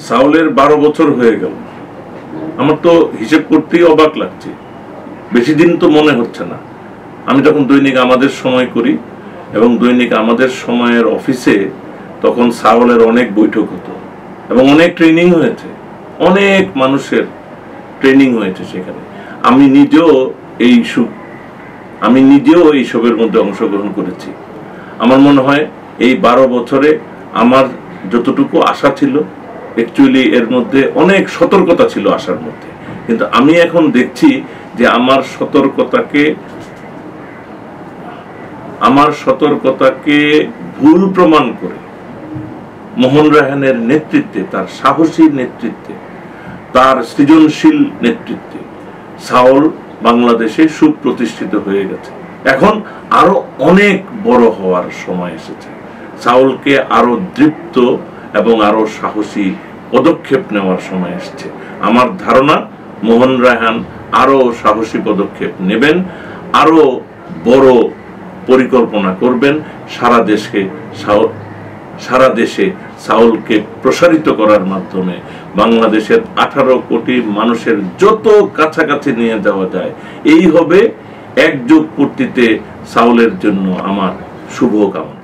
সাউলের 12 বছর হয়ে গেল। আমার তো হিসেব করতেই অবাক লাগছে, বেশি দিন তো মনে হচ্ছে না। আমি যখন দৈনিক আমাদের সময় করি এবং দৈনিক আমাদের সময়ের অফিসে, তখন সাউলের অনেক বৈঠক হতো এবং অনেক ট্রেনিং হয়েছে, অনেক মানুষের ট্রেনিং হয়েছে সেখানে। আমি নিজেও এইসবের মধ্যে অংশগ্রহণ করেছি। আমার মনে হয় এই 12 বছরে আমার যতটুকু আশা ছিল, অ্যাকচুয়ালি এর মধ্যে অনেক সতর্কতা ছিল আশার মধ্যে, কিন্তু আমি এখন দেখছি যে আমার সতর্কতাকে ভুল প্রমাণ করে মোহন রায়হানের নেতৃত্বে, তার সাহসী নেতৃত্বে, তার সৃজনশীল নেতৃত্বে সাউল বাংলাদেশে সুপ্রতিষ্ঠিত হয়ে গেছে। এখন আরো অনেক বড় হওয়ার সময় এসেছে। সাউলকে আরো দৃপ্ত এবং আরো সাহসী পদক্ষেপ নেওয়ার সময় এসেছে। আমার ধারণা মোহন রায়হান আরো সাহসী পদক্ষেপ নেবেন, আরো বড় পরিকল্পনা করবেন, সারা দেশে সাউলকে প্রসারিত করার মাধ্যমে বাংলাদেশের 18 কোটি মানুষের যত কাছাকাছি নিয়ে যাওয়া যায়, এই হবে একযুগ পূর্তিতে সাউলের জন্য আমার শুভকামনা।